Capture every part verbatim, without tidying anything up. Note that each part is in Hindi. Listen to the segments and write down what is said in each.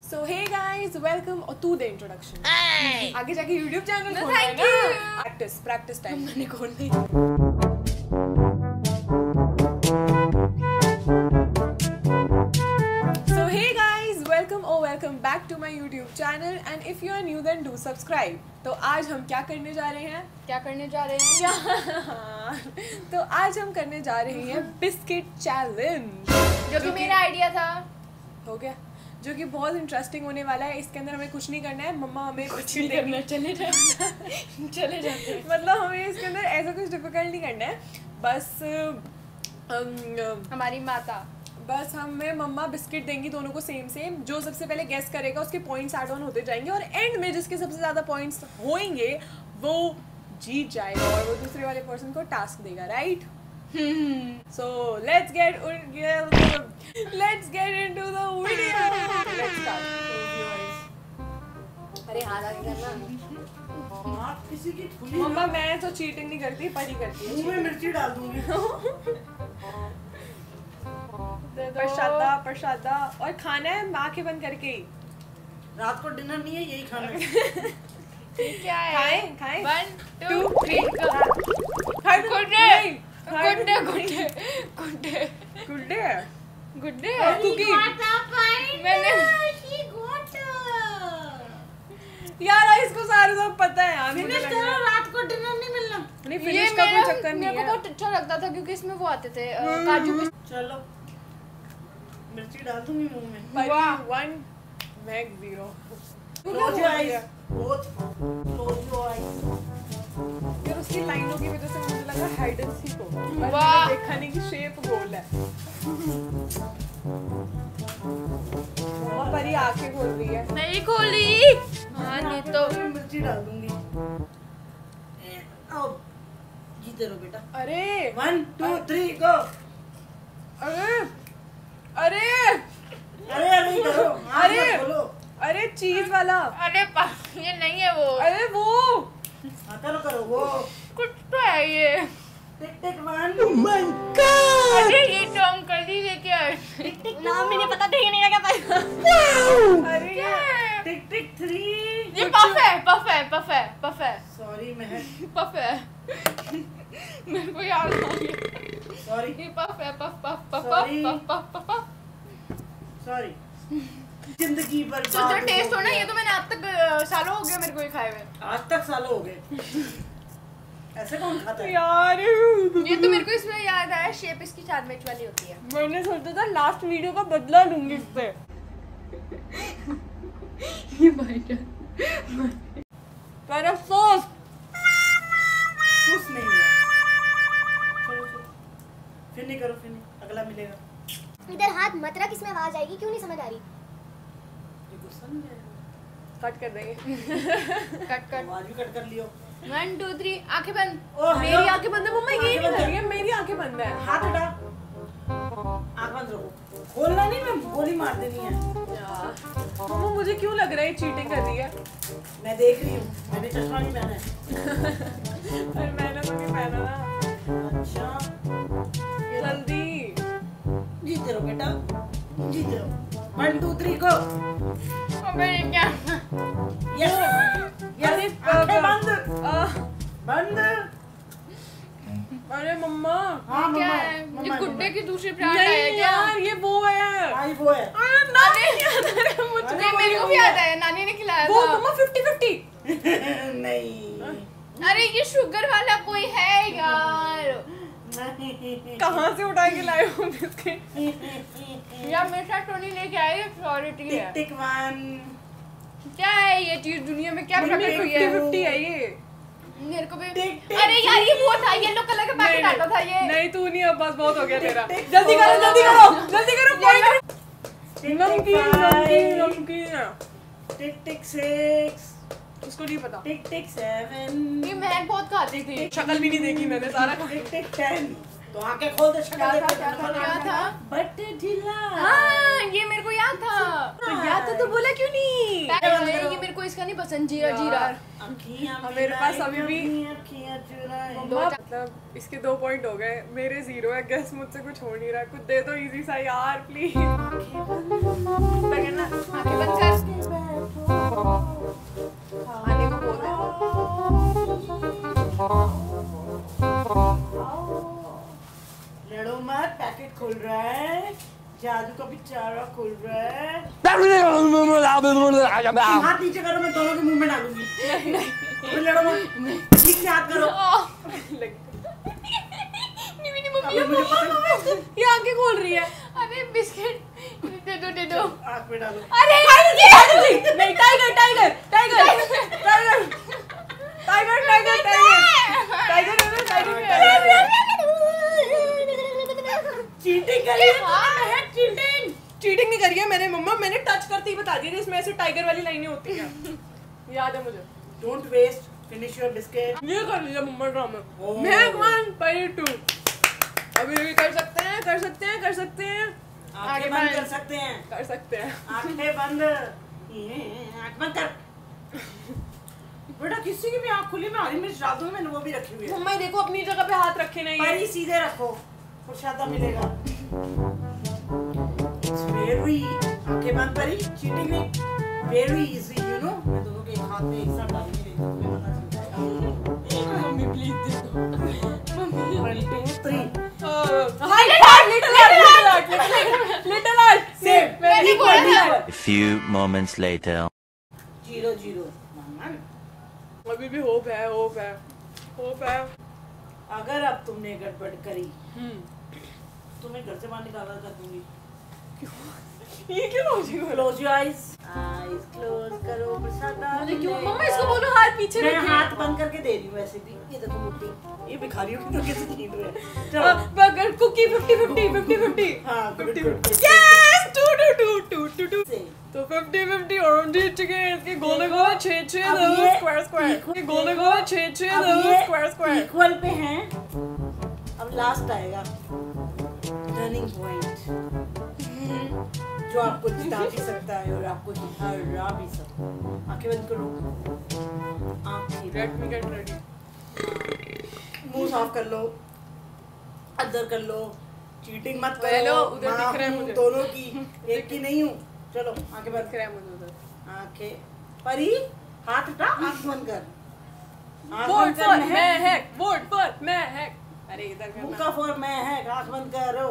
So hey guys, welcome to the introduction. Hey! आगे जाके YouTube चैनल No, खोलना है thank ना? you. Practice, practice time मैंने खोलनी. So hey guys, welcome or welcome back to my YouTube channel and if you are new then do subscribe. तो आज हम क्या करने जा रहे हैं? क्या करने जा रहे हैं? तो आज हम करने जा रहे हैं बिस्किट चैलेंज, जो कि मेरा आइडिया था. हो गया, जो कि बहुत इंटरेस्टिंग होने वाला है. इसके अंदर हमें कुछ नहीं करना है, मम्मा हमें कुछ नहीं करना, चले जाते चले जाते मतलब हमें इसके अंदर ऐसा कुछ डिफिकल्ट नहीं करना है. बस um, हमारी माता बस हमें मम्मा बिस्किट देंगी दोनों को सेम सेम. जो सबसे पहले गेस करेगा उसके पॉइंट्स ऐड ऑन होते जाएंगे और एंड में जिसके सबसे ज़्यादा पॉइंट्स होंगे वो जीत जाएगा और वो दूसरे वाले पर्सन को टास्क देगा. Right? So let's get let's get into the video. Let's start. अरे हाथ आगे करना. आप किसी की खुली मम्मा मैं तो चीटिंग नहीं करती, परी करती है. मुंह में मिर्ची डाल दूंगी. प्रसादा प्रसादा और खाना है आंखें बंद करके ही. रात को डिनर नहीं है, यही खाना है. क्या है? खाएं खाएं. One two two three three खाए. गुड्डे गुड्डे गुड्डे गुड्डे गुड्डे गुड्डे और कुकी. मैंने यार इसको सारे सब पता है यार. मुझे फिनिश लग करो, रहा है रात को डिनर नहीं मिलना. नहीं ये फिनिश का कोई मेरा चक्कर नहीं मेरे को है. बहुत अच्छा लगता था क्योंकि इसमें वो आते थे अ, काजू पिस्ता. चलो मिर्ची डाल दूंगी मुंह में. परी वाह. वन मैग zero. Close your eyes. Both close your eyes. फिर उसकी लाइनों की वजह से मुझे लगा हाइड एंड सीक होगा. पर वाह. मैंने देखा नहीं कि शेप गोल है. मम्मा परी आंखें खोल रही है. नहीं खोली. हाँ नहीं तो मिर्ची डाल दूंगी. आओ जीते रहो बेटा. अरे वन टू थ्री गो. अरे अरे अरे अरे करो. आँख अरे. मत खोलो. अरे चीज वाला. अरे पा- ये नहीं है वो. अरे वो हाँ करो करो वो. कुछ तो है ये. Tick tick one. अरे ये तो हम कर दी लेके आए. नाम भी नहीं पता. ठीक नहीं लगा पाएगा. अरे क्या है? Tick tick three. ये पफ है पफ है पफ है पफ है सॉरी महक. पफ है. मेरे को याद आ गया. सॉरी ये पफ है puff puff puff Sorry. Puff puff puff puff. Sorry. जिंदगी भर तो जो टेस्ट हो ना, ये तो मैंने आज तक अ, सालों हो गया मेरे को ये खाए हुए. आज तक सालों हो गए. ऐसे कौन खाता है? यार ये तो मेरे को इसमें याद आया, शेप इसकी चांदमेच वाली होती है. मैंने सोचा था लास्ट वीडियो का बदला लूंगी इससे. ये बाइट है. पर अफसोस कुछ नहीं हुआ. चलो चलो फिर नहीं करो. फिर नहीं, अगला मिलेगा. इधर हाथ मत रख, इसमें आवाज आएगी. क्यों नहीं समझ आ रही? ये गुस्सा नहीं आएगा. कट कर देंगे. Cut cut. आवाज भी कट कर लियो. वन टू थ्री आंखें बंद. ओ मेरी आंखें बंद है मम्मा. ये आंखें नहीं बंद कर है. रही है, मेरी आंखें बंद है. हाथ हटा. आंख बंद रखो. खोलना नहीं, मैं गोली मार देनी है. यार मम्मा मुझे क्यों लग रहा है चीटिंग कर रही है. मैं देख रही हूँ. मैंने चश्मा नहीं पहना है. पर मैंने तो नहीं पहना ना. अच्छा जल्दी. जीते रहो बेटा. जीते रहो. One two three go. अबे ये क्या? यस अरे यस. आंखें बंद. आह, बंद. अरे मम्मा. हाँ क्या मम्मा. है? ये मम्मा, गुड्डे की दूसरी ब्रांड नहीं है क्या? यार ये वो है. आई वो है. अरे नहीं याद आ रहा है मुझे. नहीं, मेरे को भी याद आया, नानी ने खिलाया वो था. मम्मा फिफ्टी फिफ्टी. नहीं अरे ये शुगर वाला कोई है यार. नहीं. कहाँ से उठा के लाए हो बिस्किट. यार मेरे साथ टोनी लेके आए. प्योरिटी टिक है. Tick one. क्या है ये चीज? दुनिया में क्या मम्मी प्रकट हुई फिफ्टी है? फिफ्टी है ये. मेरे को भी. टिक टिक. अरे यार ये वो था, येलो कलर का पैकेट नहीं, आता था ये. नहीं तू नहीं. अब बस बहुत हो गया तेरा. टिक, टिक, जल्दी करो जल्दी करो जल्दी करो. point. टिक नमकीन टिक नमकीन फाइव. नमकीन. Tick tick six. उसको नहीं पता. Tick tick seven. ये मैं बहुत खाती थी. शक्ल भी नहीं देखी मैंने सारा. Tick tick ten. तो आंखें खोल दे. शक्ल क्या देख था ले. क्या था क्या था? बट ढीला. हाँ ये मेरे को याद था. तो याद था तो बोला क्यों नहीं. अरे, ये मेरे को इसका नहीं पसंद. जीरा जीरा. अखियां मेरे पास अभी भी- अपनी अखियां चुराए. मम्मा मतलब इसके दो पॉइंट हो गए. मेरे जीरो है. गेस मुझसे कुछ हो नहीं रहा. कुछ दे दो इजी सा यार प्लीज. आंखें बंद कर. राजू का भी चारा खुल रहा है। हाथ नीचे करो, मैं दोनों के मुंह में डालूंगी। नहीं नहीं तुम लड़ो मत, ठीक से हाथ करो। नहीं मेरी मम्मी अबे मुझे पता नहीं। ये आंखें खोल रही है। अरे बिस्किट दे दो दे दो। आँख में डालो। अरे नहीं, tiger tiger tiger tiger tiger tiger tiger tiger tiger cheating करी है तूने, चीटिंग। चीटिंग नहीं करी है मैंने मम्मा, मैंने टच करते ही बता दिया कि इसमें ऐसे टाइगर वाली लाइनें होती हैं। याद है मुझे। Don't waste, finish your biscuit. ये कर लिया मम्मा ड्रामा। ओह। मैं वन परी टू। अभी भी कर सकते हैं कर सकते हैं कर सकते हैं आंखें बंद कर सकते हैं, कर सकते हैं। आंखें बंद, आंख बंद कर। बेटा किसी की भी आंख खुली में हरी मिर्च डाल दूं, मैंने वो भी रखी हुई है। मम्मा ये देखो अपनी जगह पे हाथ रखे नहीं है। परी सीधे रखो, प्रसादा मिलेगा। It's very, आंखें बंद परी, चीटिंग नहीं, very easy, you know। मैं दोनों के एक हाथ में एक साथ डालूंगी, नहीं तो तुम्हें पता चल जाएगा। मम्मी प्लीज दे दो। Mummy One, two, three। Hi hi little art little art little art Same, very equal, good. equal। A few moments later. Zero zero. मामा, अभी भी होप है होप है होप है। अगर अब तुमने गड़बड़ करी, हम्म तुम्हें घर से बाहर निकाला कर दूंगी। ये क्यों लॉजिक हो रहा Close your eyes, eyes close करो, प्रसादा है? क्यों मिलेगा। मम्मा इसको बोलो हाथ पीछे मैं रखिए। हाथ बंद करके दे रही हूँ वैसे भी। ये देखो मुट्ठी, ये भिखारियों की तो कैसे छीन रहे हैं। चलो। Burger cookie fifty fifty fifty fifty हाँ, fifty good, good, good. Yes two two two two two two से। तो फिफ्टी फिफ्टी और हम जीत चुके हैं। इसके गोले गोले छः छः अब दो ये स्क्वायर स्क्वायर equal- ये गोले गोले छः छः अब दो ये स्क्वायर स्क्वायर। इक्वल पे हैं। अब लास्ट आएगा टर्निंग पॉइंट, जो आपको जिता भी सकता है और आपको हरा भी सकता है। आंखें बंद करो, आंखें लेट मी गेट रेडी। मुंह साफ कर लो, अंदर कर लो, चीटिंग मत करो। हेलो, उधर माँ दिख रहा है हूँ मुझे। दोनों की, एक की नहीं हूँ। चलो आंखें बंद दिख रहा है मुझे उधर। आंखें परी, हाथ हटा, आंख बंद कर। आंख वोट बंद कर, for Mahak. Mahak vote for महक। अरे इधर मुंह करना। का फॉर मैं है, आंख बंद करो।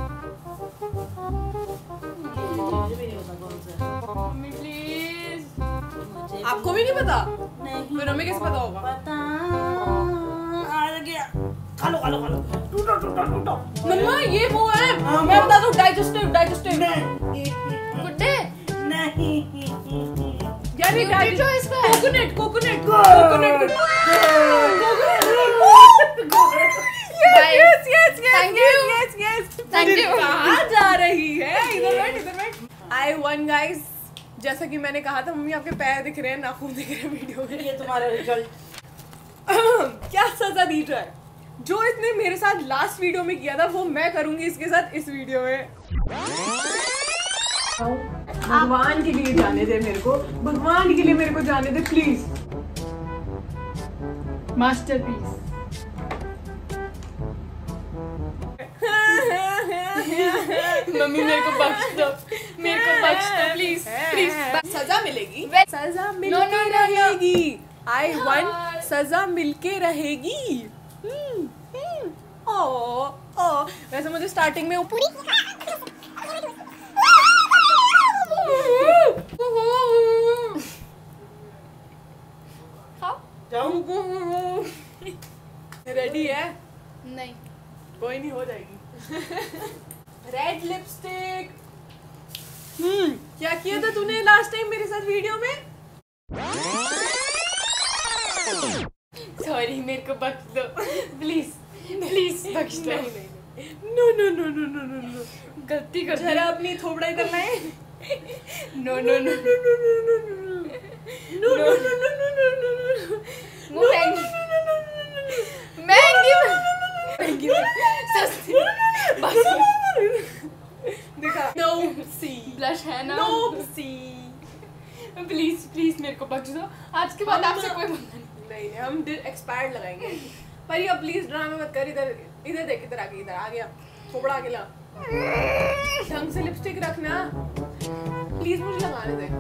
मुझे भी नहीं होता कौन सा। Mummy please. मुझे आपको भी नहीं पता? नहीं फिर हमें कैसे पता होगा? पता। आ गया, खा लो खा लो खा लो, टूटो टूटो टूटो। मम्मा ये वो है हाँ, मैं वो- बता दूं डाइजेस्टिव डाइजेस्टिव नहीं गुड्डे नहीं। यार ये गुड्डे जो इसका है। Coconut coconut Go! Coconut Bye. Yes yes yes Thank you. Yes yes Thank you. कहाँ जा रही है? इधर बैठ इधर बैठ। आई वन गाइस, जैसा कि मैंने कहा था मम्मी आपके पैर दिख रहे हैं, नाखून दिख रहे हैं वीडियो में। ये तुम्हारा रिजल्ट। क्या सजा दी जाए? जो इसने मेरे साथ लास्ट वीडियो में किया था वो मैं करूंगी इसके साथ इस वीडियो में। भगवान के लिए जाने दे मेरे को, भगवान के लिए मेरे को जाने दे प्लीज। मास्टरपीस। मम्मी मेरे को बख्श दो, मेरे को बख्श दो प्लीज प्लीज। सजा मिलेगी, वे- सजा No, मिलके no, no, no. रहेगी। आई वन यार। सजा मिलके रहेगी। हम्म, हम्म, ओ, ओ। वैसे मुझे स्टार्टिंग में ऊपर जाओ। रेडी है? नहीं कोई नहीं, हो जाएगी। Red lipstick. हम्म क्या किया था तूने लास्ट टाइम मेरे साथ वीडियो में? सॉरी, मेरे को बख्श दो प्लीज प्लीज बख्श दो। नहीं नहीं no no no no no no no गलती कर दी। जरा अपनी थोबड़ा इधर लाए। No no no no no no no no no no no no no no no वो महंगी महंगी महंगी सस्ती बस दिखा। नो सी ब्लश है ना। नो सी प्लीज प्लीज मेरे को बख्श दो। आज के बाद आपसे कोई पंगा नहीं। नहीं हम एक्सपायर्ड लगाएंगे। पर ये प्लीज ड्रामा मत कर। इधर इधर देख, इधर आ गया, इधर आ गया थोबड़ा आ गया। ढंग से लिपस्टिक रखना प्लीज, मुझे लगाने दे।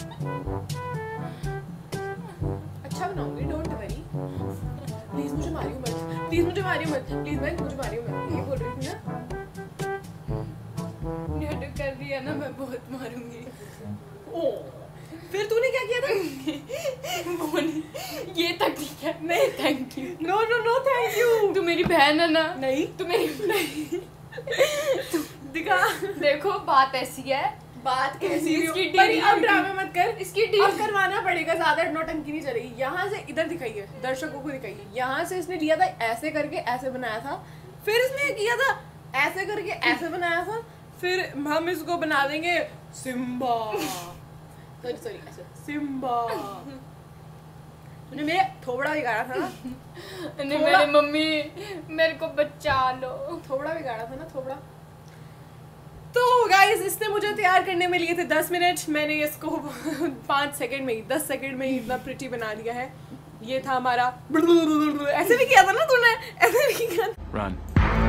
अच्छा बनाऊंगी, डोंट वरी। प्लीज मुझे मारियो मत, प्लीज मुझे मारियो मत, प्लीज मैं मुझे मारियो मत। ये बोल रही थी ना। ये देख गया ना मैं बहुत मारूंगी। ओ फिर तूने क्या किया था? वो नहीं, ये तक ठीक है। नहीं thank you. No no no thank you. तू मेरी बहन है ना? नहीं तू मेरी नहीं। दिखा देखो बात ऐसी है। बात कैसी इसकी है? पर डील अब ड्रामा मत कर, इसकी अब डील करवाना पड़ेगा, ज्यादा नौटंकी नहीं चलेगी। यहाँ से इधर दिखाइए, दर्शकों को दिखाइए। यहाँ से इसने लिया था, ऐसे करके ऐसे बनाया था, फिर इसने किया था ऐसे करके ऐसे बनाया था, फिर हम इसको बना देंगे सिम्बा। सॉरी सॉरी ऐसे सिम्बा। तूने मेरे थोबड़ा बिगाड़ा था ना? नहीं मेरी मम्मी मेरे को बचा लो। थोबड़ा बिगाड़ा था ना, थोबड़ा। तो गाइस इसने मुझे तैयार करने में लिए थे दस मिनट, मैंने इसको पाँच सेकंड में ही दस सेकंड में ही इतना प्रिटी बना लिया है। ये था हमारा ऐसे भी किया था ना तूने, ऐसे भी किया था। Run.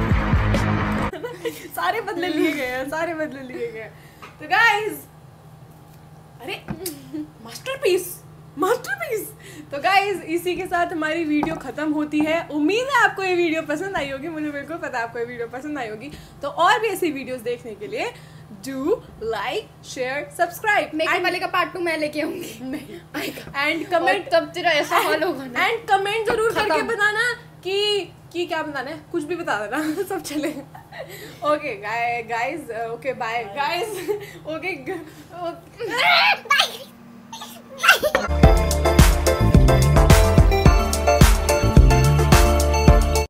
सारे बदले लिए गए हैं, सारे बदले लिए गए। तो गाइस अरे मास्टरपीस मास्टरपीस। तो गाइस इसी के साथ हमारी वीडियो खत्म होती है। उम्मीद है आपको ये वीडियो पसंद आई होगी, मुझे बिल्कुल पता है आपको ये वीडियो पसंद आई होगी। तो और भी ऐसी वीडियोस देखने के लिए do like share subscribe. Makeup वाले का पार्ट टू मैं लेके आऊंगी। नहीं एंड कमेंट, तब तेरा ऐसा हाल होगा ना। एंड कमेंट जरूर करके खत्म। बताना कि कि क्या बताना है, कुछ भी बता देना, सब चलेगा। Okay guys, okay bye guys, okay.